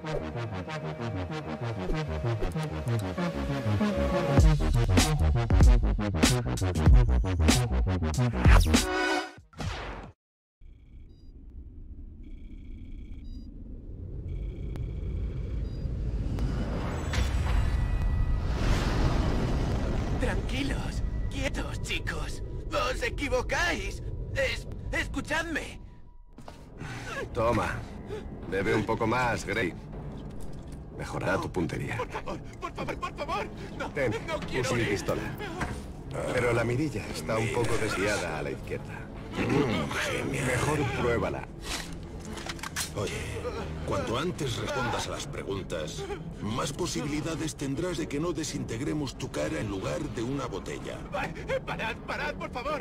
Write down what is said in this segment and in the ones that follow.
Tranquilos, quietos, chicos. Os equivocáis. Escuchadme. Toma. Bebe un poco más, Gray. Mejorará tu puntería. Por favor, por favor, por favor. No, Ten, no quiero fusil y ir. pistola. Pero la mirilla está un poco desviada a la izquierda. Mejor pruébala. Oye, cuanto antes respondas a las preguntas, más posibilidades tendrás de que no desintegremos tu cara en lugar de una botella. Parad, parad, por favor.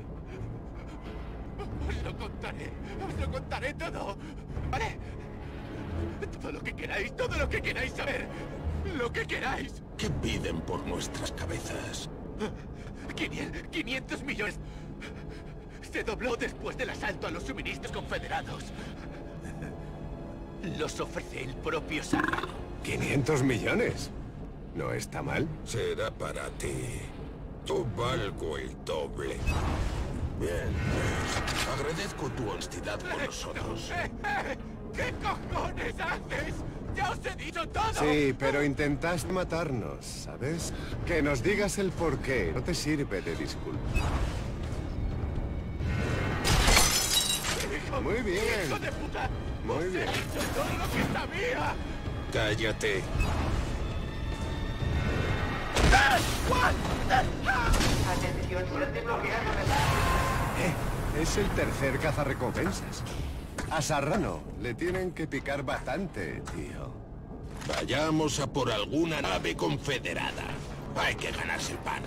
Os lo contaré todo. ¿Vale? Todo lo que queráis saber. Lo que queráis. ¿Qué piden por nuestras cabezas? 500 millones. Se dobló después del asalto a los suministros confederados. Los ofrece el propio Sarrano. ¿500 millones? ¿No está mal? Será para ti. Yo valgo el doble. Bien. Agradezco tu honestidad con nosotros. ¿Qué cojones haces? ¡Ya os he dicho todo! Sí, pero intentaste matarnos, ¿sabes? Que nos digas el porqué no te sirve de disculpa. Muy bien. ¡Hijo de puta! Muy ¡Os bien. he dicho todo lo que sabía! Cállate. Atención, suerte bloqueando Es el tercer cazarrecompensas. A Sarrano le tienen que picar bastante, tío. Vayamos a por alguna nave confederada. Hay que ganarse el pan.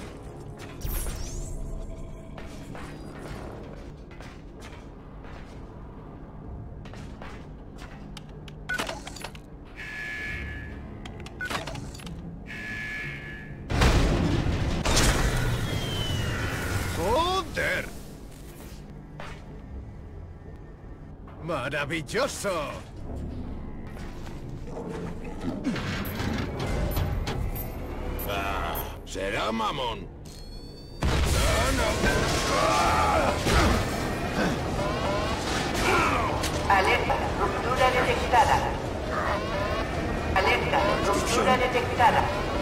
¡Joder! ¡Maravilloso! Será mamón. Alerta, ruptura detectada. Alerta, ruptura detectada.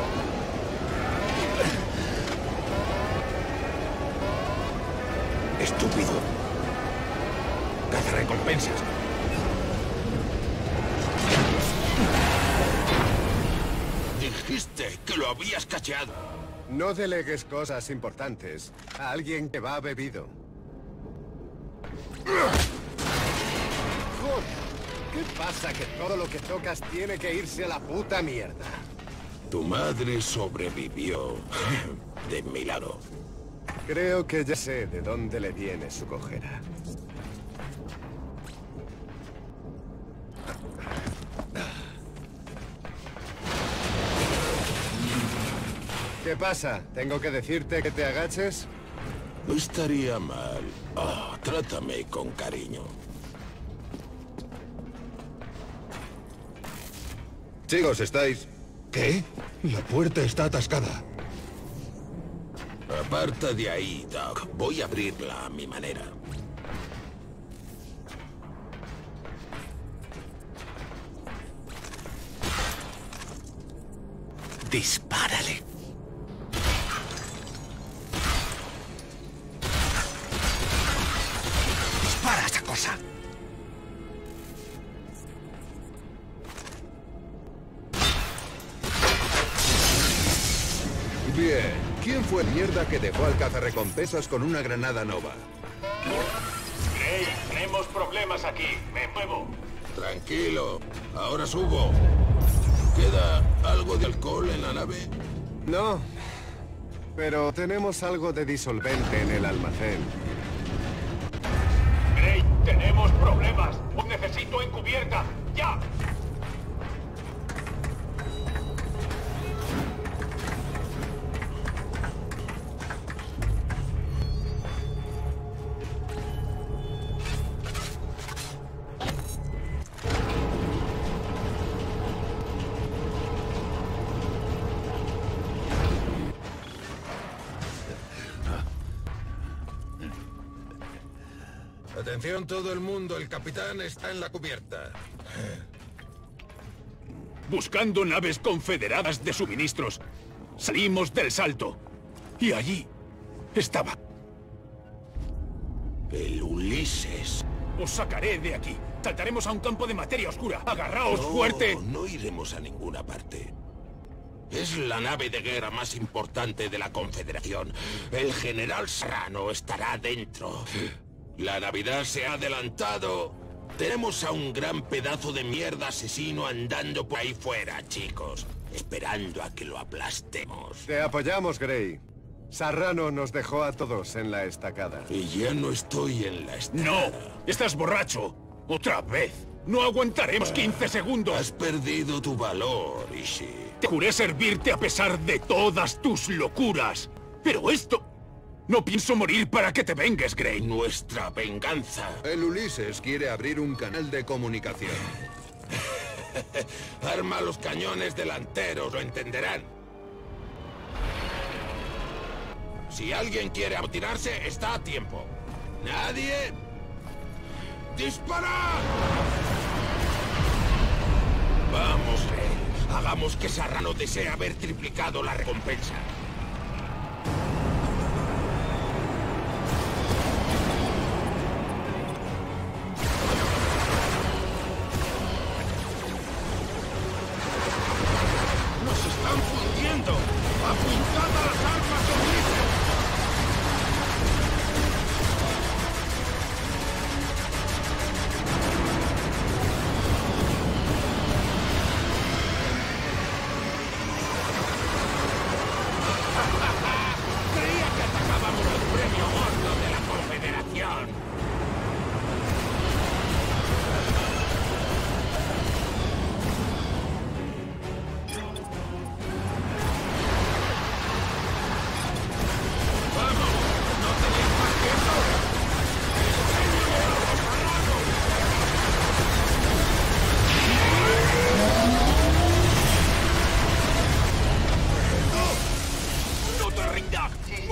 Estúpido. Cazarrecompensas. Dijiste que lo habías cacheado. No delegues cosas importantes a alguien que va bebido. Joder, ¿qué pasa que todo lo que tocas tiene que irse a la puta mierda? Tu madre sobrevivió. De milagro. Creo que ya sé de dónde le viene su cojera. ¿Qué pasa? ¿Tengo que decirte que te agaches? No estaría mal. Trátame con cariño. Chicos, ¿estáis? ¿Qué? La puerta está atascada. Aparta de ahí, Doc. Voy a abrirla a mi manera. Dispárale. Dispara esa cosa. Bien. ¿Quién fue el mierda que dejó al cazarrecompensas con una granada nova? Gray, tenemos problemas aquí. Me muevo. Tranquilo. Ahora subo. ¿Queda algo de alcohol en la nave? No, pero tenemos algo de disolvente en el almacén. Gray, tenemos problemas. Os necesito encubierta. ¡Ya! Atención todo el mundo, el capitán está en la cubierta. Buscando naves confederadas de suministros. Salimos del salto. Y allí estaba. El Ulises. Os sacaré de aquí. Saltaremos a un campo de materia oscura. ¡Agarraos fuerte! No iremos a ninguna parte. Es la nave de guerra más importante de la Confederación. El general Serrano estará dentro. La Navidad se ha adelantado. Tenemos a un gran pedazo de mierda asesino andando por ahí fuera, chicos. Esperando a que lo aplastemos. Te apoyamos, Gray. Serrano nos dejó a todos en la estacada. Y ya no estoy en la estacada. ¡No! ¡Estás borracho! ¡Otra vez! ¡No aguantaremos 15 segundos! Has perdido tu valor, Ishi. Te juré servirte a pesar de todas tus locuras. Pero esto... No pienso morir para que te vengues, Gray. Nuestra venganza. El Ulises quiere abrir un canal de comunicación. Arma los cañones delanteros, lo entenderán. Si alguien quiere amotinarse, está a tiempo. ¿Nadie? ¡Dispara! Vamos, Rey. Hagamos que Serrano desee haber triplicado la recompensa. ¡Nos están fundiendo! ¡Apuntad a las armas, Ulises! Creía que atacábamos el premio gordo de la Confederación. ¡No te rindas!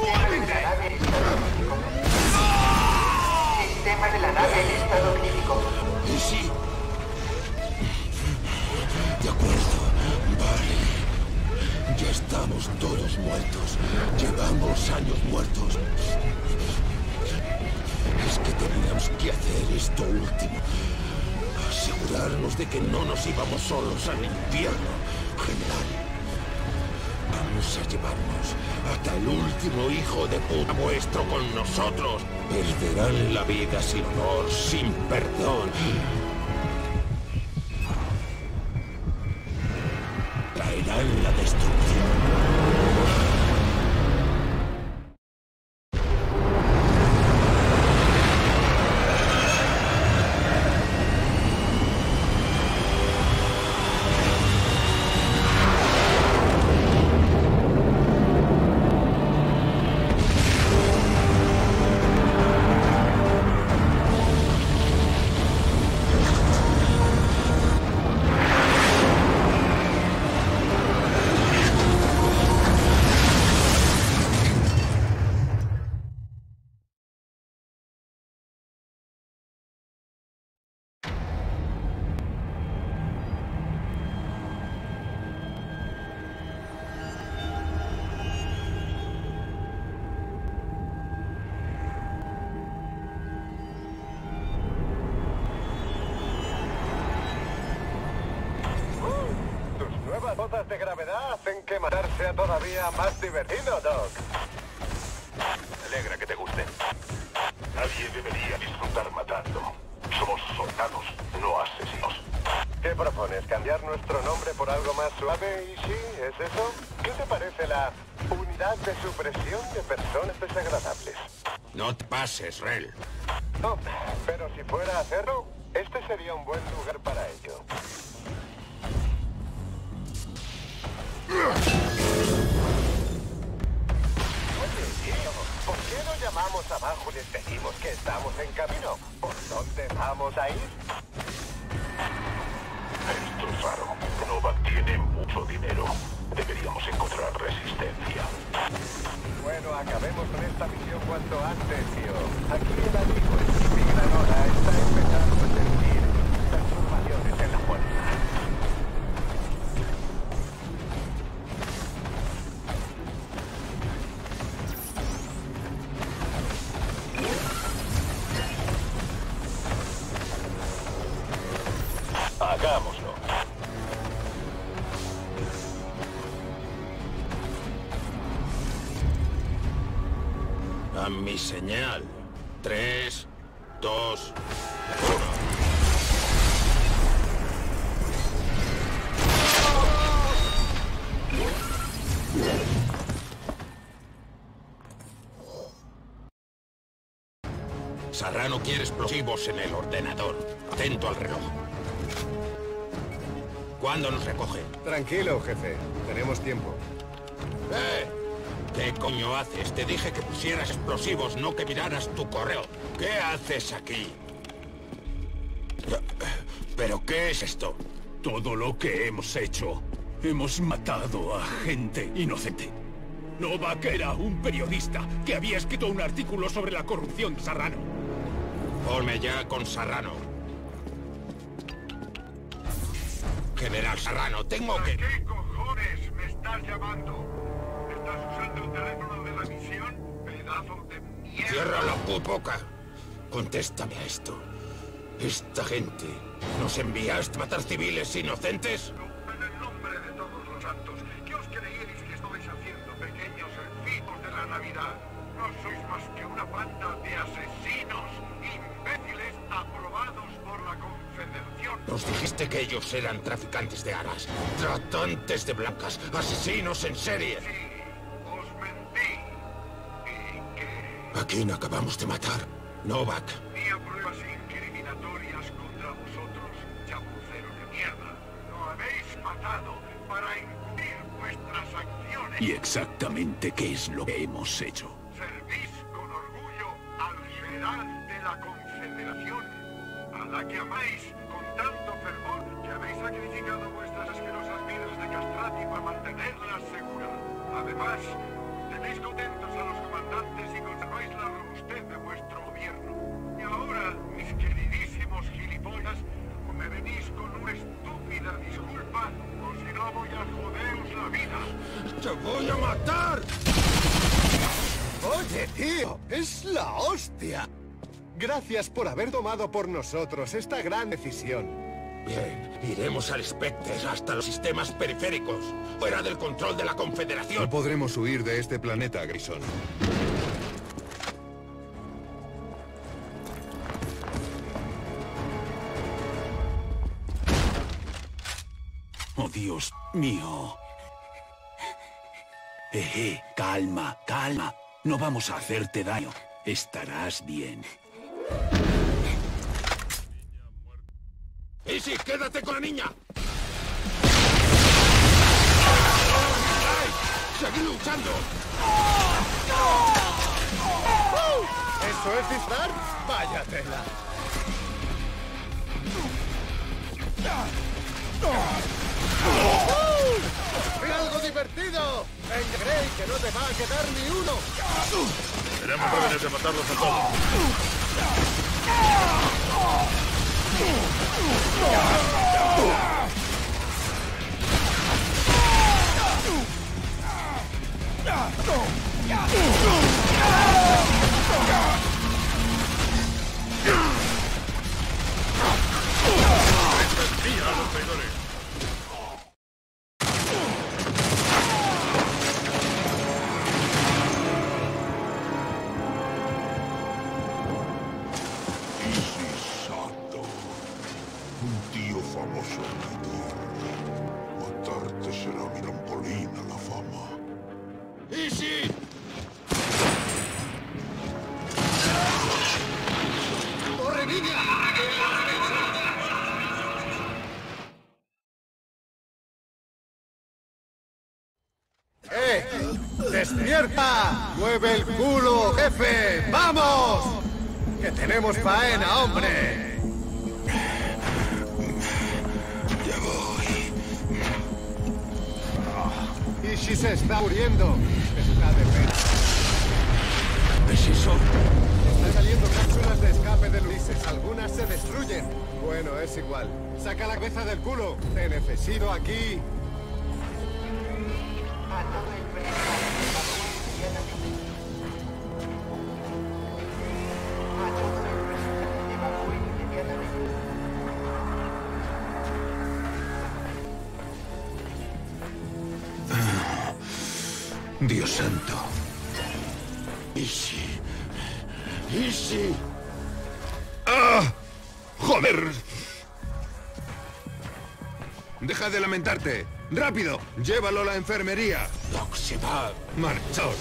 Sistema de la nave en estado crítico. ¿Y sí? De acuerdo, vale. Ya estamos todos muertos. Llevamos años muertos. Es que teníamos que hacer esto último. Asegurarnos de que no nos íbamos solos al infierno. General, vamos a llevarnos hasta el último hijo de puta vuestro con nosotros. Perderán la vida sin honor, sin perdón. Traerán la destrucción. Nuevas botas de gravedad hacen que matar sea todavía más divertido, Doc. Me alegra que te gusten. Nadie debería disfrutar matando. Somos soldados, no asesinos. ¿Qué propones? ¿Cambiar nuestro nombre por algo más suave, Ishi? ¿Es eso? ¿Qué te parece la unidad de supresión de personas desagradables? No te pases, Rel. No, pero si fuera a hacerlo, este sería un buen lugar para ello. Oye, tío, ¿por qué no llamamos abajo y les decimos que estamos en camino? ¿Por dónde vamos a ir? Esto es raro. Nova tiene mucho dinero. Deberíamos encontrar resistencia. Bueno, acabemos con esta misión cuanto antes, tío. Aquí el amigo es mi gran hora. A mi señal. 3, 2, 1. Serrano quiere explosivos en el ordenador. Atento al reloj. ¿Cuándo nos recoge? Tranquilo, jefe. Tenemos tiempo. ¿Qué coño haces? Te dije que pusieras explosivos, no que miraras tu correo. ¿Qué haces aquí? ¿Pero qué es esto? Todo lo que hemos hecho. Hemos matado a gente inocente. Novak era un periodista que había escrito un artículo sobre la corrupción de Serrano. Ponme ya con Serrano. General Serrano, tengo que... ¿Qué cojones me estás llamando? ¿Estás usando el teléfono de la misión? Pedazo de mierda. Cierra la boca. Contéstame a esto. ¿Esta gente nos enviaste a matar civiles inocentes? En el nombre de todos los santos, ¿qué os creíais que estabais haciendo, pequeños elfitos de la Navidad? No sois más que una banda de asesinos, imbéciles aprobados por la Confederación. Nos dijiste que ellos eran traficantes de armas, tratantes de blancas, asesinos en serie. Sí, os mentí. ¿Y qué? ¿A quién acabamos de matar? Novak. Había pruebas incriminatorias contra vosotros, chapuceros de mierda. Lo habéis matado para encubrir vuestras acciones. ¿Y exactamente qué es lo que hemos hecho? Servís con orgullo al general de la Confederación, a la que amáis con tanto fervor que habéis sacrificado vuestras asquerosas vidas de castrati para mantenerlas seguras. Además, tenéis contentos a los comandantes y conserváis la robustez de vuestro gobierno. Y ahora, mis queridísimos gilipollas, me venís con una estúpida disculpa, o si no voy a joderos la vida. ¡Te voy a matar! Oye, tío, es la hostia. Gracias por haber tomado por nosotros esta gran decisión. Bien, iremos al Spectre hasta los sistemas periféricos, fuera del control de la Confederación. No podremos huir de este planeta, Grayson. Oh, Dios mío. Calma, calma. No vamos a hacerte daño. Estarás bien. ¡Easy, quédate con la niña! ¡Seguid luchando! ¿Eso es disparar? ¡Vaya tela! ¡Mira algo divertido! ¡Venga, Gray, que no te va a quedar ni uno! Tenemos órdenes de matarlos a todos. ¡Mira a los traidores! Famoso en la tierra. Matarte será mi trampolín a la fama. ¡Easy! ¡Corre, niña! ¡Despierta! ¡Mueve el culo, jefe! ¡Vamos! ¡Que tenemos faena, hombre! Ishi se está muriendo. Está de pena. ¿Es eso? Están saliendo cápsulas de escape de Ulises. Algunas se destruyen. Bueno, es igual. Saca la cabeza del culo. Te necesito aquí. A todo el personal, evacuar inmediatamente. A todo el personal, evacuar inmediatamente. Dios santo. Easy, Easy. ¡Ah! ¡Joder! Deja de lamentarte. ¡Rápido! ¡Llévalo a la enfermería! Doc se va. ¡Marchaos!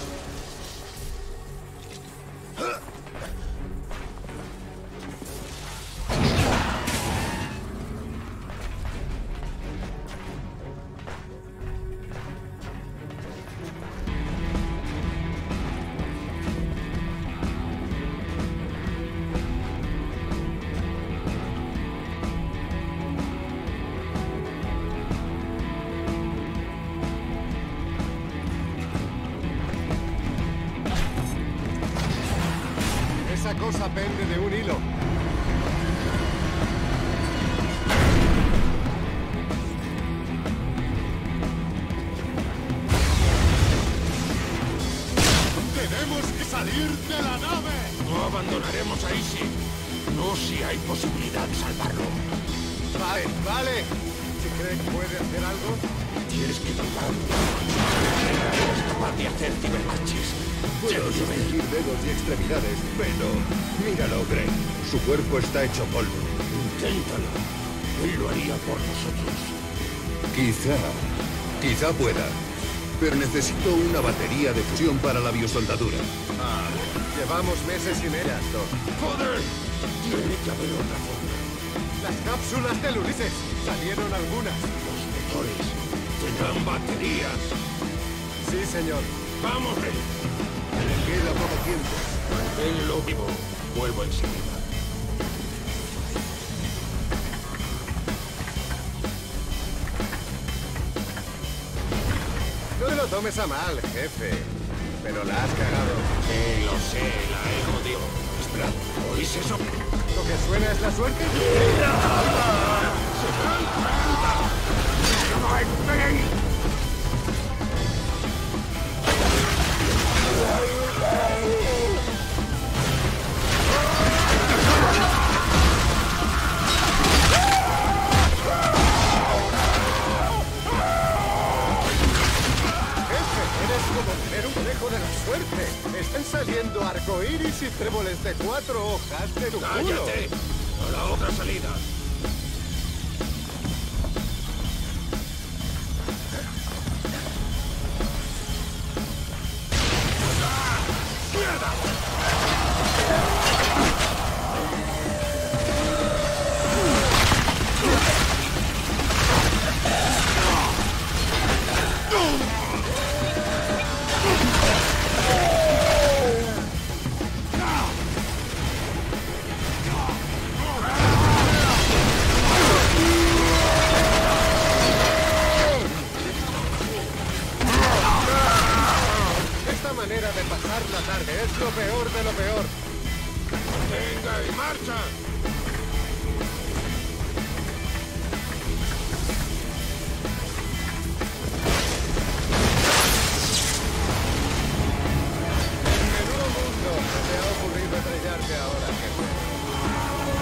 Esa cosa pende de un hilo. ¡Tenemos que salir de la nave! No abandonaremos a Easy. No si hay posibilidad de salvarlo. Vale, vale. Si cree que puede hacer algo, Tienes que tratar. Eres capaz de hacer cibermarches. Puedo distinguir dedos y extremidades, pero... Míralo, Greg. Su cuerpo está hecho polvo. Inténtalo. Él lo haría por nosotros. Quizá pueda. Pero necesito una batería de fusión para la biosoldadura. llevamos meses sin ellas, Doc. ¡Joder! Tiene que haber otra forma. Las cápsulas del Ulises. Salieron algunas. Los motores tendrán baterías. Sí, señor. ¡Vamos, Rey! Me queda poco tiempo. Manténlo vivo. Vuelvo enseguida. No te lo tomes a mal, jefe. Pero la has cagado. Sí, lo sé, la he jodido. Espera, ¿oís eso? ¿Lo que suena es la suerte? Eres como tener un conejo de la suerte. Están saliendo arcoíris y tréboles de 4 hojas de tu culo. ¡Cállate! A la otra salida. Esta manera de pasar la tarde es lo peor de lo peor. ¡Venga y marcha! Menudo mundo se te ha ocurrido estrellarte ahora, jefe.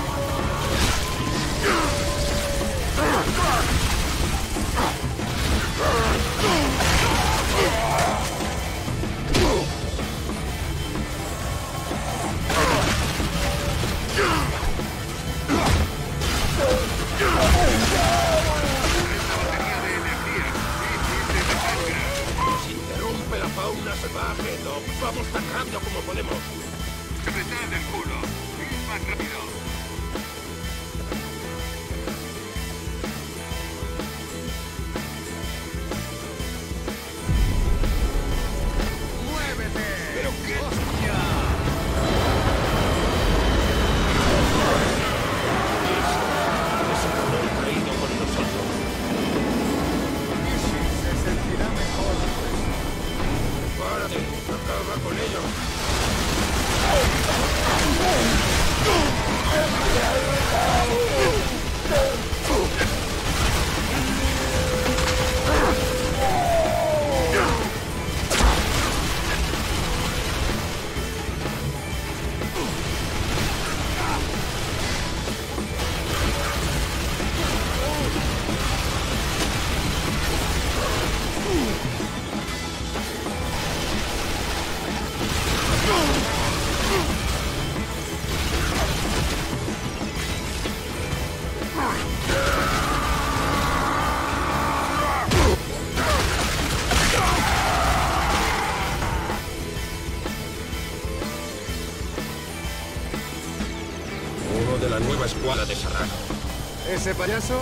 escuadra de Serrano. ¿Ese payaso?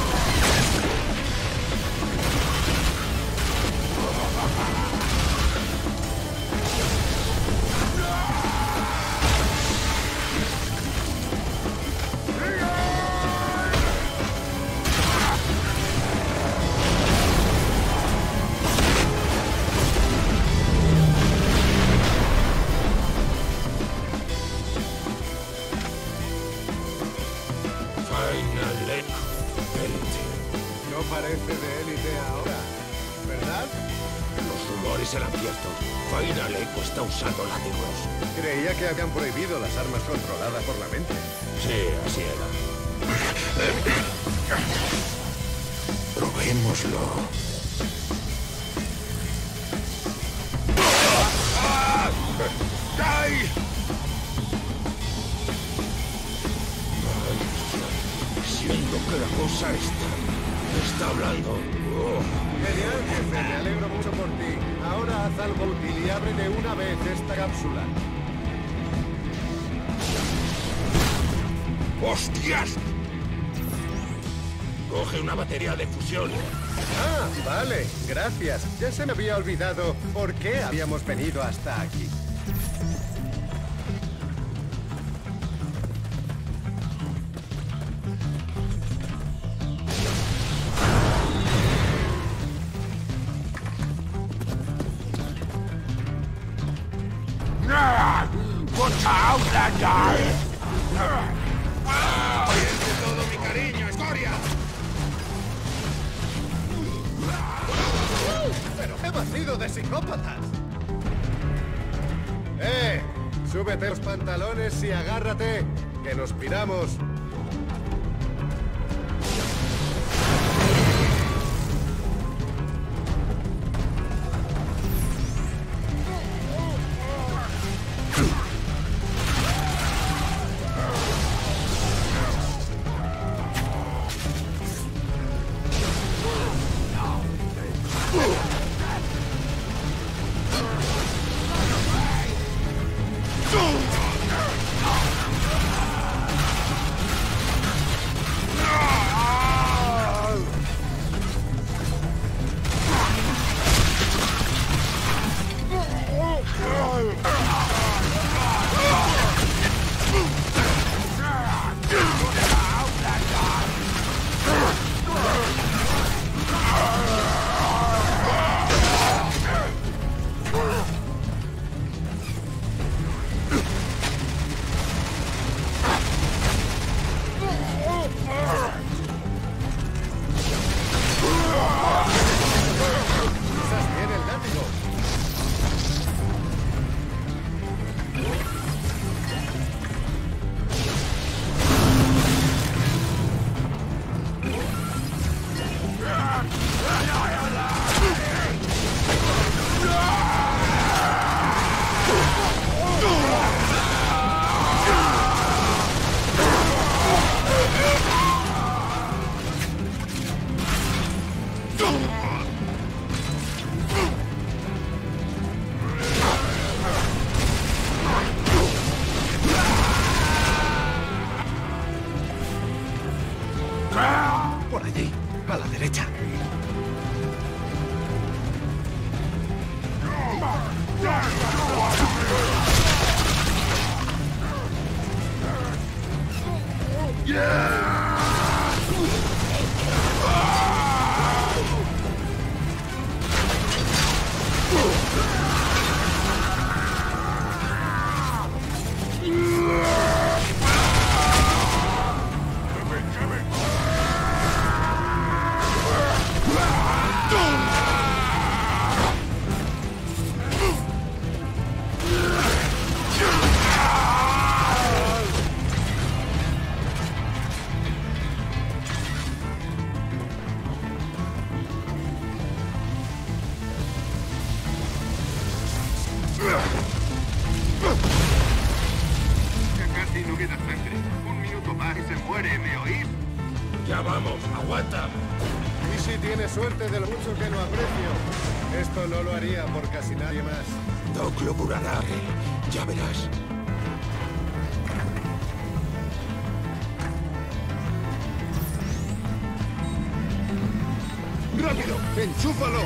No parece de élite ahora, ¿verdad? Los rumores eran ciertos. Final Echo está usando látigos. Creía que habían prohibido las armas controladas por la mente. Sí, así era. Probémoslo. ¡Ay! Siento que la cosa está hablando. Genial, jefe, me alegro mucho por ti. Ahora haz algo útil y abre de una vez esta cápsula. ¡Hostias! Coge una batería de fusión. Ah, vale, gracias. Ya se me había olvidado por qué habíamos venido hasta aquí. ¡Pierde todo mi cariño, escoria! ¡Pero qué vacío de psicópatas! Súbete los pantalones y agárrate, que nos piramos. Por allí, a la derecha. Casi no queda sangre. Un minuto más y se muere, ¿me oís? Ya vamos, aguanta. Y si tienes suerte de lo mucho que lo aprecio, esto no lo haría por casi nadie más. Doc lo curará. Ya verás. ¡Rápido! ¡Enchúfalo!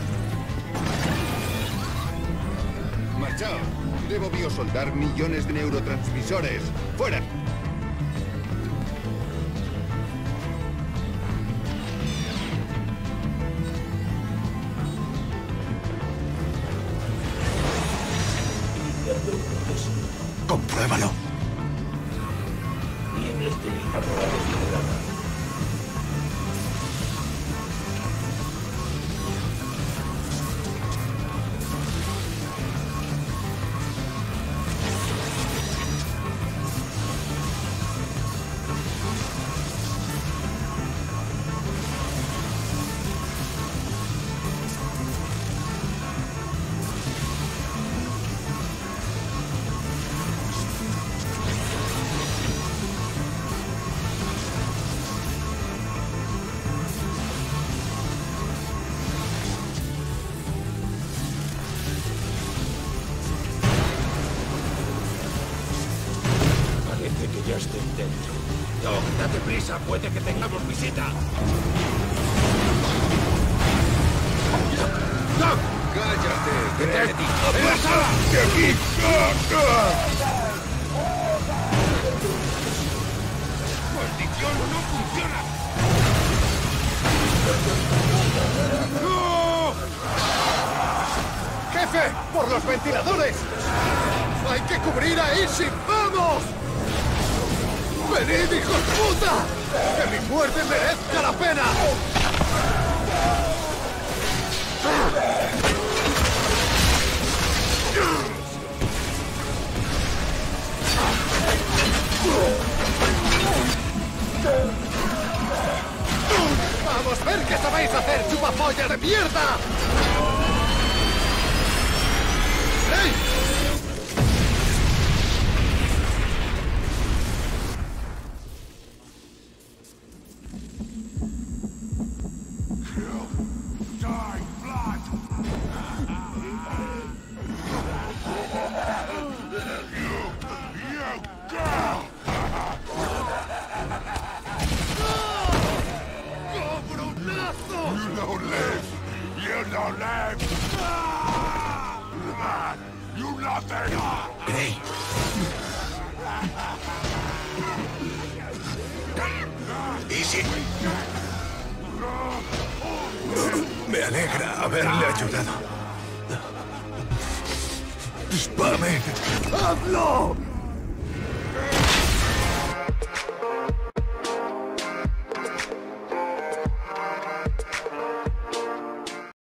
¡Marchaos! Debo biosoldar millones de neurotransmisores. ¡Fuera! Compruébalo. Parece que ya estoy dentro. Doc, date prisa, puede que tengamos visita. ¡Doc! ¡Cállate! ¡Detrás de ti! ¡En la sala! ¡De aquí! ¡Maldición, no funciona! ¡Jefe! ¡Por los ventiladores! ¡Hay que cubrir a Easy! ¡Vamos! ¡Venid, hijos puta! ¡Que mi muerte merezca la pena! ¡Vamos, ver qué sabéis hacer, chupapollas de mierda! ¡Ey! Grey. Easy. Me alegra haberle ayudado. ¡Dispárame! ¡Hazlo!